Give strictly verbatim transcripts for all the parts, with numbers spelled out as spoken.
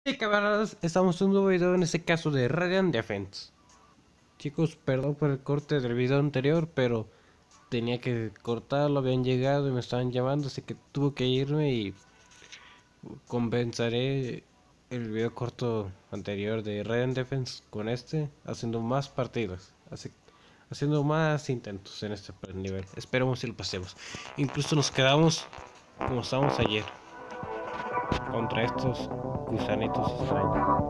Hey camaradas, estamos en un nuevo video en este caso de Radiant Defense. Chicos, perdón por el corte del video anterior, pero tenía que cortarlo, habían llegado y me estaban llamando, así que tuve que irme y compensaré el video corto anterior de Radiant Defense con este, haciendo más partidas, así, haciendo más intentos en este nivel. Esperemos si lo pasemos. Incluso nos quedamos como estábamos ayer, contra estos gusanitos extraños.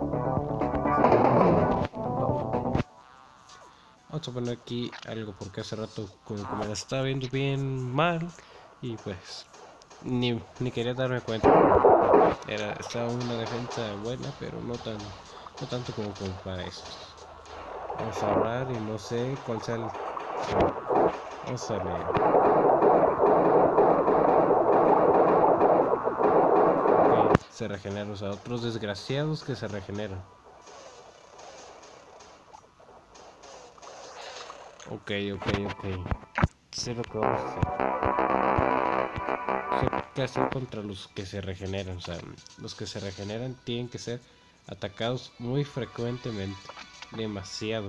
Vamos a poner aquí algo porque hace rato como que me la estaba viendo bien mal y pues ni, ni quería darme cuenta. Era, estaba una defensa buena, pero no tan no tanto como, como para esto. Vamos a hablar y no sé cuál sea el... Vamos a leer. Ok, se regeneran, o sea, otros desgraciados que se regeneran. Ok, ok, ok. Sé lo que vamos a hacer. Sé qué hacer contra los que se regeneran. O sea, los que se regeneran tienen que ser atacados muy frecuentemente. Demasiado.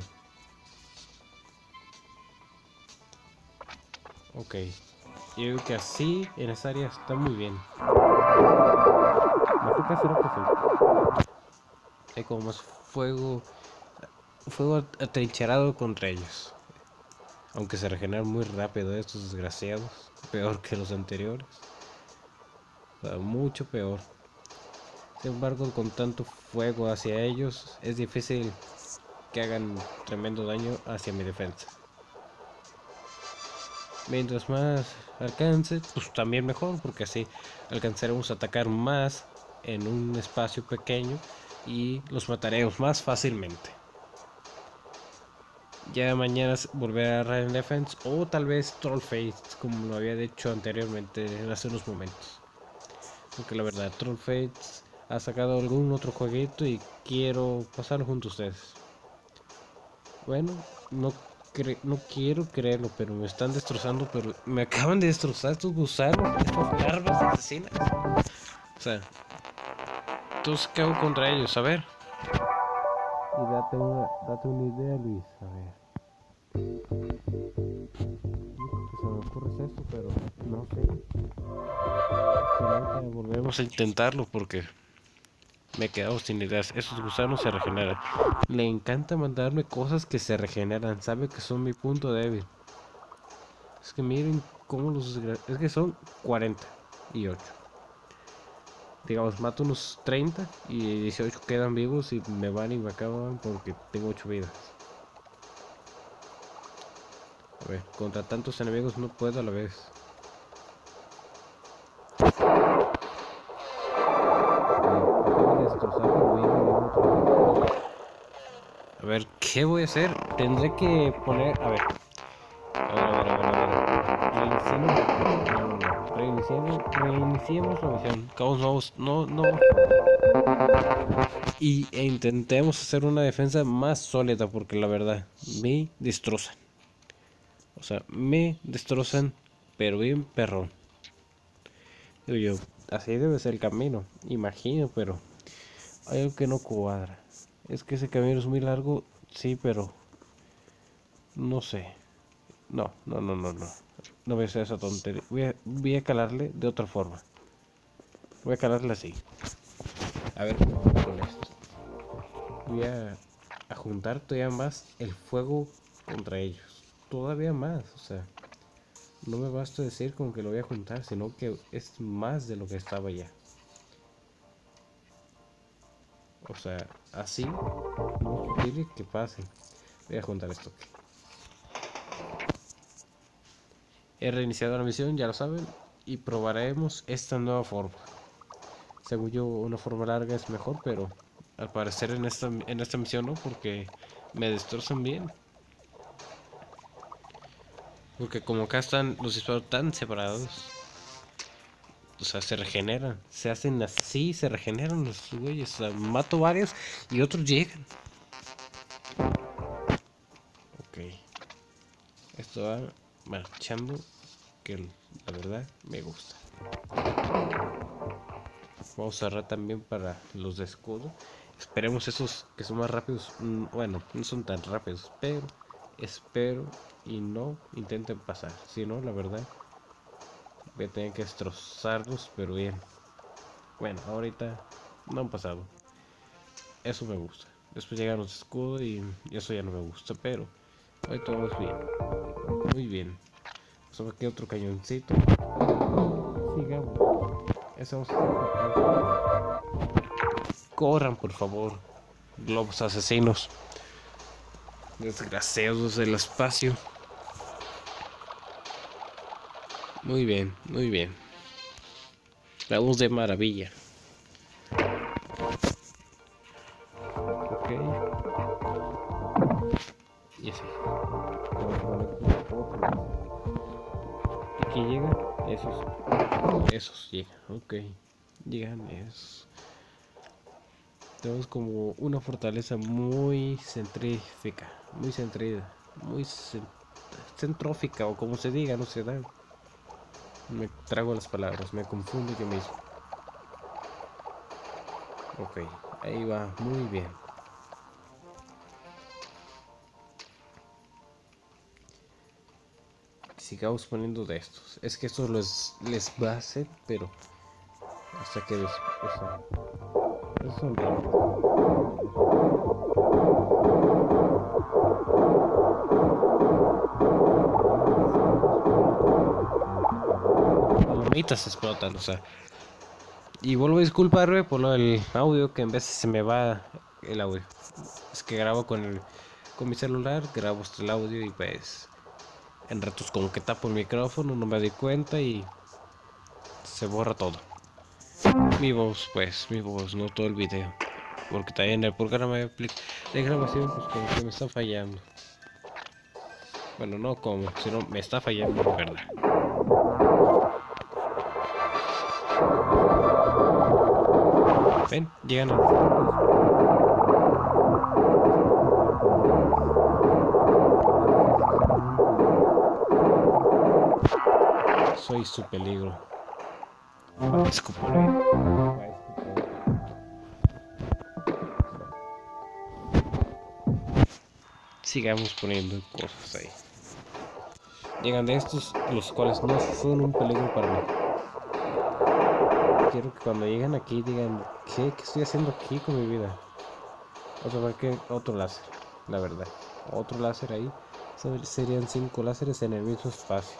Ok. Yo digo que así en esa área está muy bien. Mejor que hacer lo que sí. Hay como más fuego. Fuego atrincherado contra ellos. Aunque se regeneran muy rápido estos desgraciados. Peor que los anteriores. O sea, mucho peor. Sin embargo, con tanto fuego hacia ellos, es difícil que hagan tremendo daño hacia mi defensa. Mientras más alcance, pues también mejor, porque así alcanzaremos a atacar más en un espacio pequeño y los mataremos más fácilmente. Ya mañana volveré a Radiant Defense o tal vez Trollface, como lo había dicho anteriormente hace unos momentos. Porque la verdad, Trollface ha sacado algún otro jueguito y quiero pasarlo junto a ustedes. Bueno, no, no quiero creerlo, pero me están destrozando, pero me acaban de destrozar estos gusanos, estas larvas asesinas. O sea, entonces ¿qué hago contra ellos? A ver. Y date una, date una idea, Luis. A ver. Lo único que se me ocurre es esto, pero no sé. Si no, volvemos a intentarlo porque me he quedado sin ideas. Esos gusanos se regeneran. Le encanta mandarme cosas que se regeneran. Sabe que son mi punto débil. Es que miren cómo los... Es que son cuarenta y ocho. Digamos, mato unos treinta y dieciocho quedan vivos y me van y me acaban porque tengo ocho vidas. A ver, contra tantos enemigos no puedo a la vez. A ver, ¿qué voy a hacer? Tendré que poner... A ver. A ver, a ver, a ver, a ver. Reiniciemos. No, no, no. Reiniciemos, reiniciemos la misión. Cabos nuevos. No, no. Y e intentemos hacer una defensa más sólida porque la verdad me destrozan. O sea, me destrozan, pero bien perrón. Digo yo, así debe ser el camino, imagino, pero hay algo que no cuadra. Es que ese camino es muy largo, sí, pero no sé. No, no, no, no, no. No voy a hacer esa tontería. Voy a, voy a calarle de otra forma. Voy a calarle así. A ver cómo hago con esto. Voy a, a juntar todavía más el fuego contra ellos. Todavía más, o sea. No me basta decir con que lo voy a juntar, sino que es más de lo que estaba ya. O sea, así no es posible que pase. Voy a juntar esto. He reiniciado la misión, ya lo saben, y probaremos esta nueva forma. Según yo, una forma larga es mejor, pero al parecer en esta, en esta misión no, porque me destrozan bien. Porque como acá están los disparos tan separados, o sea, se regeneran, se hacen así, se regeneran los güeyes. O sea, mato varios y otros llegan. Ok, esto va marchando, que la verdad me gusta. Vamos a cerrar también para los de escudo. Esperemos esos que son más rápidos. mm, Bueno, no son tan rápidos, pero espero y no intenten pasar. Si no, la verdad, voy a tener que destrozarlos, pero bien. Bueno, ahorita no han pasado. Eso me gusta. Después llegan los escudos y eso ya no me gusta, pero ahorita vamos bien. Muy bien. Solo aquí otro cañoncito. Sigamos. Eso vamos a hacer. Corran, por favor. Globos asesinos. Desgraciados del espacio. Muy bien, muy bien. Vamos de maravilla. Ok. Y así. Aquí llega. Esos. Esos llegan. Ok. Llegan esos. Tenemos como una fortaleza muy centrífica. Muy centrida. Muy cent centrófica o como se diga, no se da. Me trago las palabras, me confundo yo mismo. Ok, ahí va, muy bien. Sigamos poniendo de estos. Es que esto les, les va a hacer, pero hasta que después. O sea, esos son rápidos. Palomitas explotan, o sea. Y vuelvo a disculparme por lo del audio, que en veces se me va el audio. Es que grabo con el con mi celular, grabo hasta el audio y pues en ratos como que tapo el micrófono, no me doy cuenta y se borra todo. Mi voz, pues, mi voz, no todo el video. Porque también el programa de, de grabación pues como que me está fallando. Bueno, no como, sino me está fallando de verdad. Ven, llegan al... Soy su peligro. Escupole. Sigamos poniendo cosas ahí. Llegan de estos, los cuales no son un peligro para mí. Quiero que cuando lleguen aquí digan, ¿qué? ¿Qué estoy haciendo aquí con mi vida? Otro, que otro láser, la verdad. Otro láser ahí. Serían cinco láseres en el mismo espacio.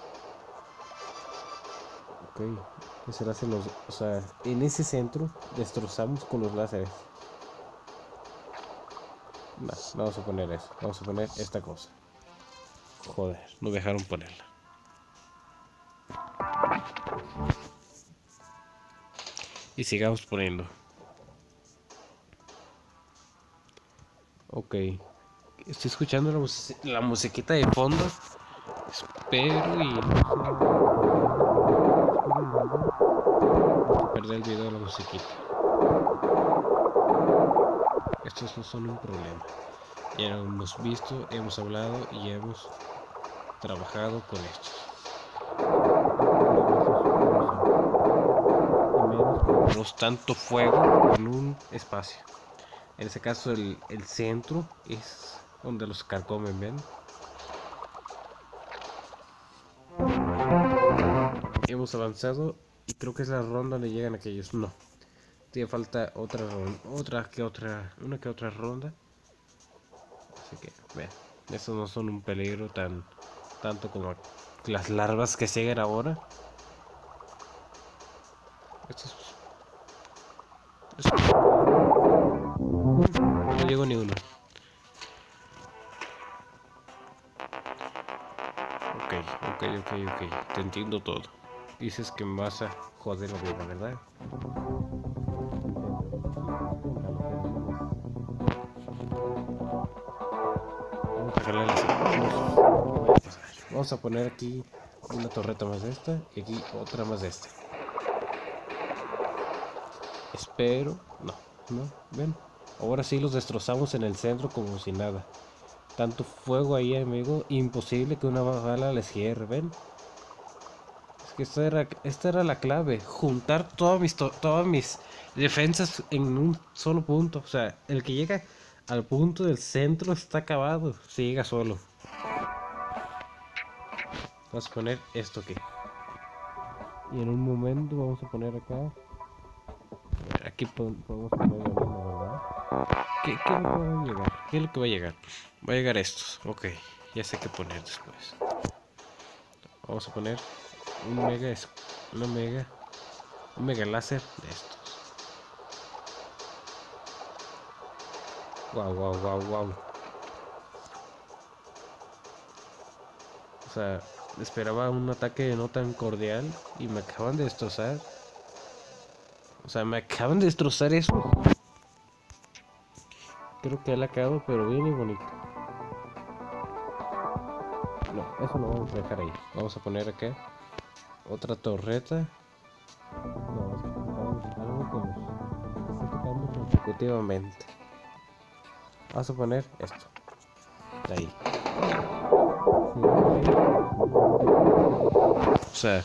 Ok. Ese láser los, o sea, en ese centro destrozamos con los láseres. No, no vamos a poner eso. Vamos a poner esta cosa. Joder, no dejaron ponerla. Y sigamos poniendo. Ok. Estoy escuchando la, mus la musiquita de fondo. Espero y no perder el video de la musiquita. Estos no son un problema. Ya lo hemos visto, hemos hablado y hemos trabajado con estos. No es tanto fuego en un espacio. En ese caso el, el centro es donde los carcomen, ¿ven? Hemos avanzado y creo que es la ronda donde llegan aquellos. No, tiene falta otra ronda, otra que otra, una que otra ronda. Así que, vean, estos no son un peligro tan tanto como las larvas que siguen ahora. Estos, estos no llegó ni uno. Ok, ok, ok, ok. Te entiendo todo. Dices que me vas a joder la vida, ¿verdad? Vamos a jalar las... Vamos a poner aquí una torreta más de esta y aquí otra más de esta. Espero... No, no, ven. Ahora sí los destrozamos en el centro como si nada. Tanto fuego ahí, amigo. Imposible que una bala les cierre, ven. que esta era, esta era la clave. Juntar todas mis, to- todas mis defensas en un solo punto. O sea, el que llega al punto del centro está acabado. Si llega solo. Vamos a poner esto aquí. Y en un momento vamos a poner acá. Aquí po- podemos poner lo mismo, ¿verdad? ¿Qué, qué es lo que va a llegar? ¿Qué es lo que va a llegar? Va a llegar estos. Ok, ya sé qué poner después. Vamos a poner un mega, es- una mega, un mega láser de estos. Wow, wow, wow, wow. O sea, esperaba un ataque no tan cordial y me acaban de destrozar. O sea, me acaban de destrozar eso. Creo que él ha quedado, pero bien y bonito. No, eso lo vamos a dejar ahí. Vamos a poner acá otra torreta. No, vamos a poner algo que nos esté tocando consecutivamente. Vamos a poner esto. De ahí. Sí, o sea,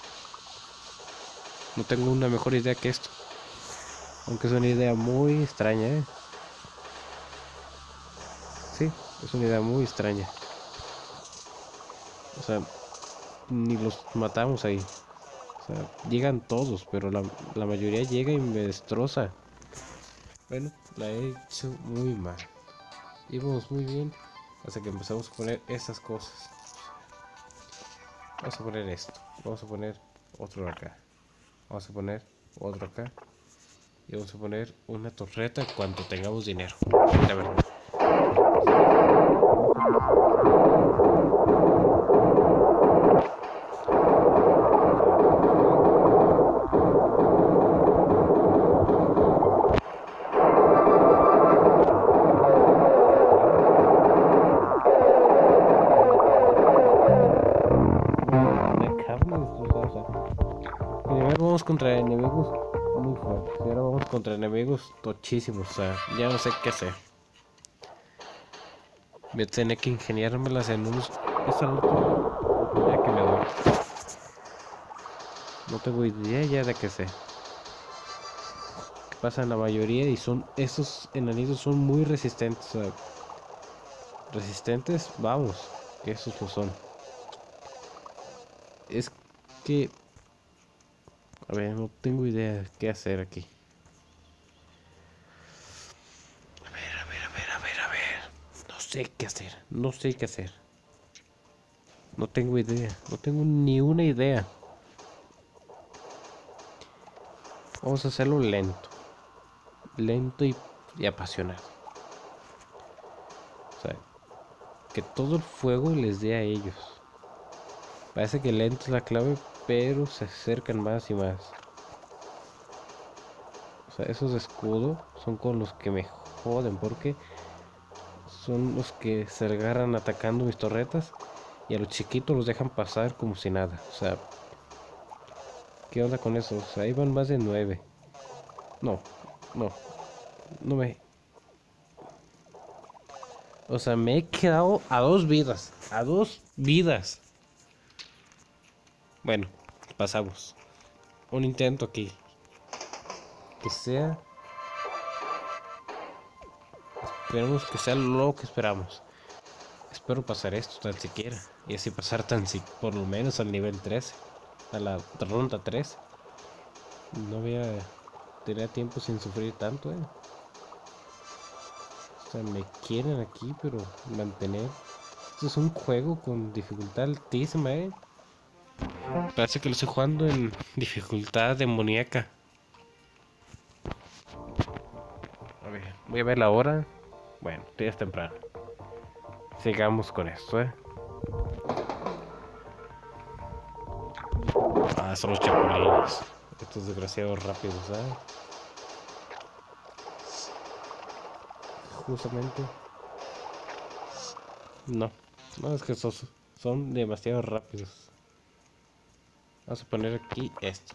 no tengo una mejor idea que esto. Aunque es una idea muy extraña, ¿eh? Sí, es una idea muy extraña. O sea, ni los matamos ahí. O sea, llegan todos, pero la, la mayoría llega y me destroza. Bueno, la he hecho muy mal. Íbamos muy bien hasta que empezamos a poner esas cosas. Vamos a poner esto. Vamos a poner otro acá. Vamos a poner otro acá. Y vamos a poner una torreta cuando tengamos dinero. La verdad. Me acaban de destrozar. O sea, primero vamos contra enemigos muy fuertes. Y ahora vamos contra enemigos tochísimos. O sea, ya no sé qué hacer. Voy a tener que ingeniármelas en unos. Esta es la última oportunidad que me doy. No tengo idea ya de qué sé. ¿Qué pasa en la mayoría? Y son. Estos enanitos son muy resistentes. O sea, resistentes, vamos. Que esos lo son. Es que. A ver, no tengo idea de qué hacer aquí. A ver, a ver, a ver, a ver, a ver. No sé qué hacer. No sé qué hacer. No tengo idea. No tengo ni una idea. Vamos a hacerlo lento. Lento y, y apasionado. O sea, que todo el fuego les dé a ellos. Parece que lento es la clave, pero se acercan más y más. O sea, esos de escudo son con los que me joden porque son los que se agarran atacando mis torretas y a los chiquitos los dejan pasar como si nada. O sea, ¿qué onda con eso? O sea, ahí van más de nueve. No, no, no me... O sea, me he quedado a dos vidas. A dos vidas. Bueno, pasamos. Un intento aquí. Que sea... Esperemos que sea lo que esperamos. Espero pasar esto tan siquiera. Y así pasar tan si por lo menos al nivel trece. A la ronda trece. No voy a tener tiempo sin sufrir tanto, eh. O sea, me quieren aquí, pero mantener. Esto es un juego con dificultad altísima, eh. Parece que lo estoy jugando en dificultad demoníaca. A ver, voy a ver la hora. Bueno, ya es temprano. Sigamos con esto, eh. Ah, son los chapulines. Estos desgraciados rápidos, ¿sabes? Justamente. No, no es que son, son demasiado rápidos. Vamos a poner aquí esto.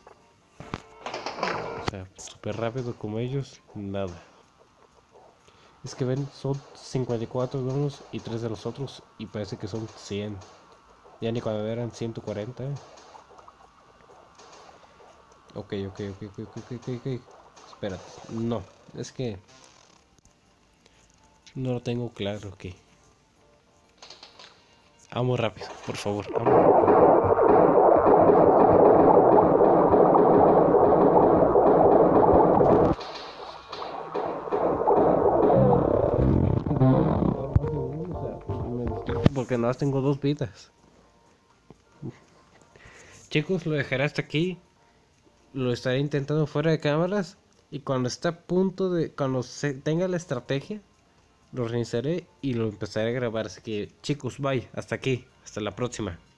O sea, súper rápido como ellos, nada. Es que ven, son cincuenta y cuatro de unos y tres de los otros y parece que son cien. Ya ni cuando eran ciento cuarenta. ¿Eh? Ok, ok, ok, ok, ok, ok, ok, ok. Espérate. No, es que no lo tengo claro, ok. Vamos rápido, por favor. Vamos. Porque nada más tengo dos vidas. Chicos, lo dejaré hasta aquí. Lo estaré intentando fuera de cámaras. Y cuando esté a punto de. Cuando se tenga la estrategia, lo reiniciaré y lo empezaré a grabar. Así que, chicos, bye. Hasta aquí. Hasta la próxima.